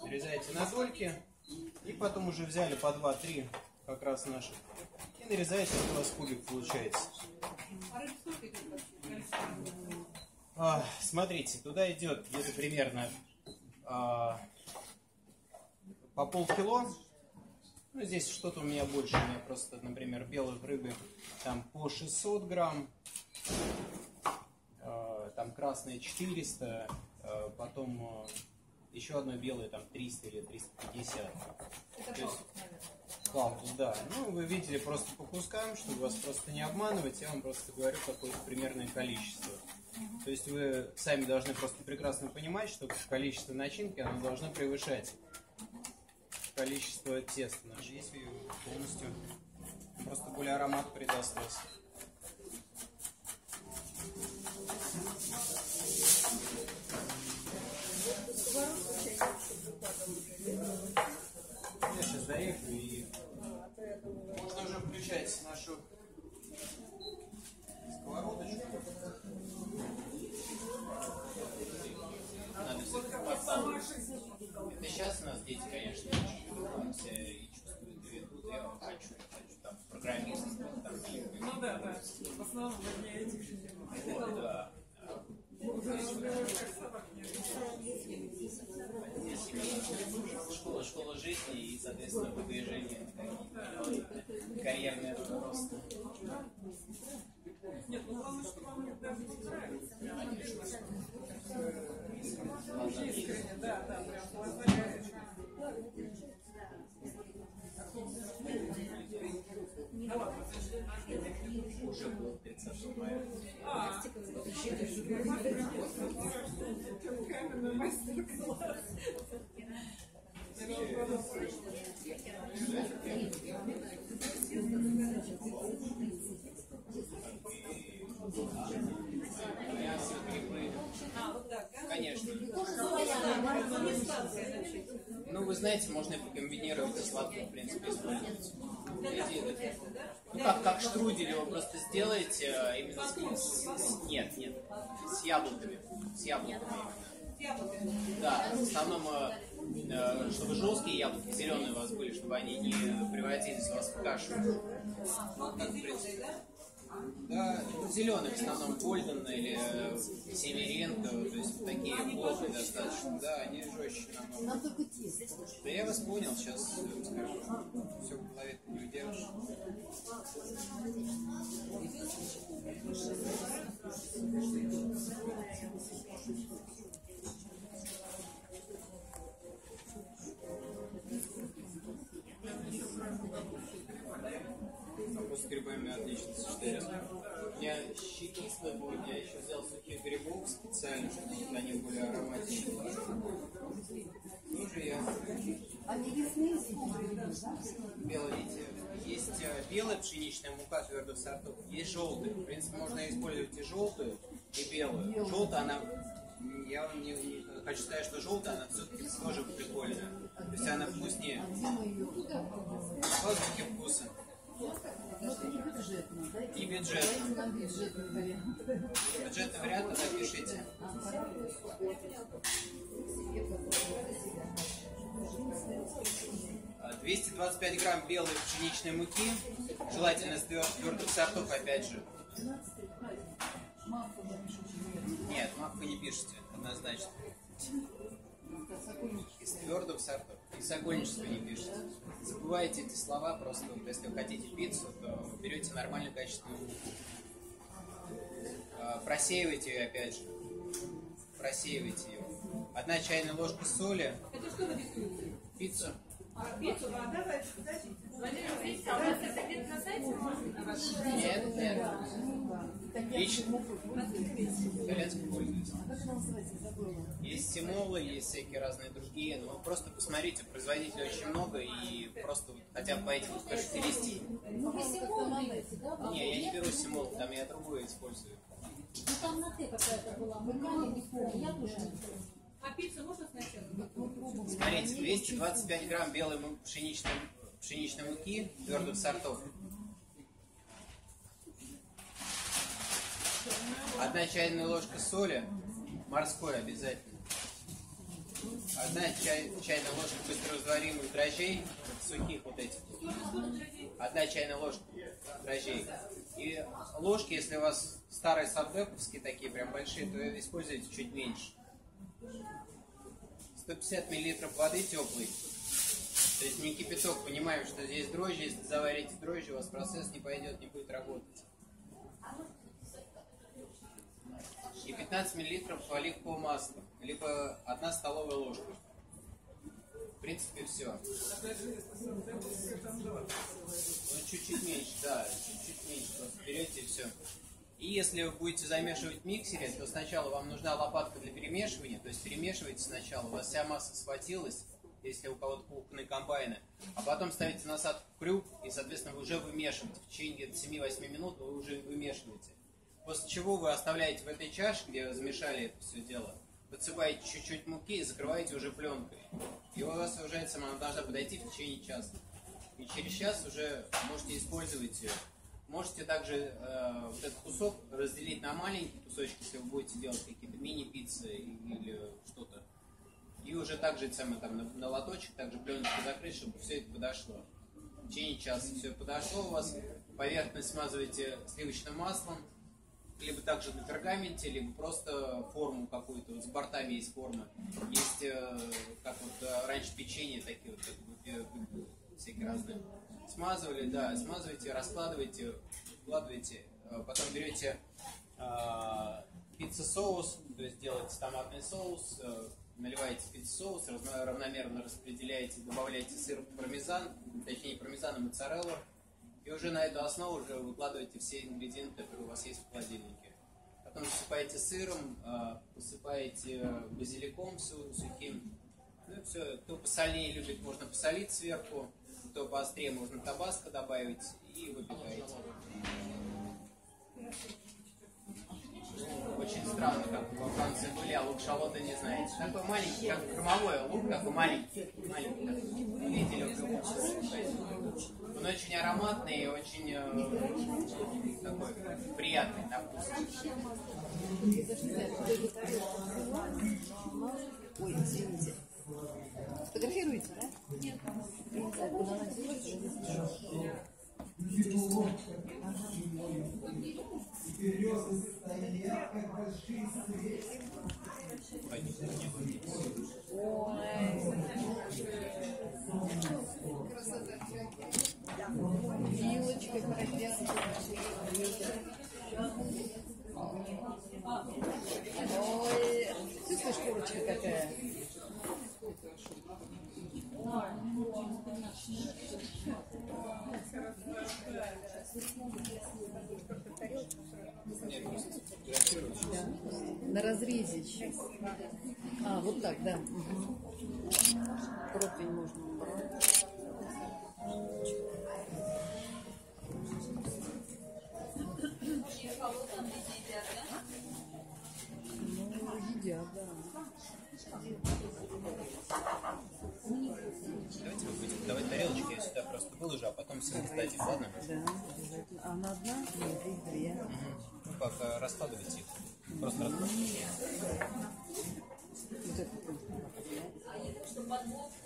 отрезаете на дольки. И потом уже взяли по 2-3 как раз наших. И нарезаете, у вас кубик получается. Смотрите, туда идет где-то примерно по полкило. Ну, здесь что-то у меня больше. У меня просто, например, белой рыбы там по 600 грамм. Там красные 400. Потом еще одно белое там 300 или 350. Это палтус, да. Ну, вы видели просто по кускам, чтобы вас просто не обманывать. Я вам просто говорю какое-то примерное количество. То есть вы сами должны просто прекрасно понимать, что количество начинки оно должно превышать количество теста. Здесь полностью просто более аромат придаст вас. Я сейчас доехаю и можно уже включать нашу сковородочку. Надо это сейчас у нас дети, конечно, все и чувствуют, и ведут. Я вам хочу там программист, там, ну да, в основном для этих же. Вот, да. Школа жизни и, соответственно, выдвижение, карьерный рост. Нет, ну главное, что вам даже не нравится. Искренне, да, прям глаза горячие. Уже было 30 мая. Каменный мастер-класс. Конечно. Ну, вы знаете, можно комбинировать и сладкое, в принципе, использовать. Ну, как штрудель его просто сделаете, именно нет, с яблоками. С яблоками именно. Да, в основном, чтобы жесткие яблоки, зеленые у вас были, чтобы они не превратились у вас в кашу. Да, зеленый в основном Гольден или Северенко, то есть такие плотные достаточно, да, они жестче намного. Да я вас понял, сейчас скажу, все в голове не удержишь. С грибами отлично сочетается. У меня щи кислые будут, я еще взял сухих грибов специально, чтобы они были ароматичные. Тоже я. Они весны Белые, видите, есть белая пшеничная мука твердых сортов, есть желтая. В принципе, можно использовать и желтую, и белую. Желтая, она, я вам не хочу сказать, что желтая, она все-таки тоже прикольная. То есть она вкуснее. Воздухе вкуса. И бюджетно. Бюджетный вариант напишите. 225 грамм белой пшеничной муки, желательно с твердых сортов, опять же. Нет, мавку не пишите, однозначно. Из твердых сортов. И сокольничество не пишите. Забывайте эти слова, просто если вы хотите пиццу, то берете нормальную качественную муку. Просеивайте ее, опять же. Просеивайте ее. 1 чайная ложка соли. Это что вы рисуете? Пиццу. Пиццу, давайте, подождите. Нет. Лично. Итальянский пользуется. Есть симолы, есть всякие разные другие. Но вы просто посмотрите, производителей очень много. И просто хотя бы по этим характеристикам. Не, я не беру симол, там я другое использую. Ну там на Т какая-то была, мы не помню, я тоже не помню. А пиццу можно сначала? Смотрите, 225 грамм белой пшеничной муки твердых сортов. 1 чайная ложка соли, морской обязательно. одна чайная ложка быстрорастворимых дрожжей, сухих вот этих. Одна чайная ложка дрожжей. И ложки, если у вас старые савдеповские, такие прям большие, то используйте чуть меньше. 150 мл воды теплой. То есть не кипяток, понимаем, что здесь дрожжи. Если заварите дрожжи, у вас процесс не пойдет, не будет работать. И 15 мл оливкового масла, либо 1 столовая ложка. В принципе, все. Ну, чуть-чуть меньше, да, чуть-чуть меньше. Просто берете и все. И если вы будете замешивать в миксере, то сначала вам нужна лопатка для перемешивания. То есть перемешивайте сначала, у вас вся масса схватилась, если у кого-то кухонные комбайны. А потом ставите насадку в крюк, и, соответственно, вы уже вымешиваете. В течение 7-8 минут вы уже вымешиваете. После чего вы оставляете в этой чаше, где вы замешали это все дело, подсыпаете чуть-чуть муки и закрываете уже пленкой. И у вас уже сама должна подойти в течение часа. И через час уже можете использовать ее. Можете также вот этот кусок разделить на маленькие кусочки, если вы будете делать какие-то мини-пиццы или что-то. И уже также там, на лоточек, также пленочку закрыть, чтобы все это подошло. В течение часа все подошло у вас. Поверхность смазываете сливочным маслом. Либо также на пергаменте, либо просто форму какую-то. Вот с бортами есть форма. Есть, как вот раньше печенье такие вот всякие разные. Смазывали, да, смазываете, раскладываете, вкладываете. Потом берете пицца-соус, то есть делаете томатный соус, наливаете пицца-соус, равномерно распределяете, добавляете сыр пармезан, точнее пармезан и моцареллу. И уже на эту основу уже выкладываете все ингредиенты, которые у вас есть в холодильнике. Потом посыпаете сыром, посыпаете базиликом сухим. Ну и все. Кто посольнее любит, можно посолить сверху. Кто поострее, можно табаско добавить и выпекаете. Очень странно, как во Франции были, а лук шалота не знаете. Такой маленький, как кормовой лук, такой маленький. Видели уже? Он очень ароматный и очень такой приятный на вкус. Ой, извините. Фотографируете, да? Нет. Вилочкой проверьте. Ой, чувствуешь, курочка какая? На разрезе сейчас. А, вот так, да. Угу. Противень можно убрать. Ну, едят, да. Давайте вы будете давать тарелочки, я сюда просто выложу, а потом все достать их, ладно? Да, обязательно. А она одна? Нет, их две. Ну как, раскладывайте их. Просто раскладывайте. Вот это.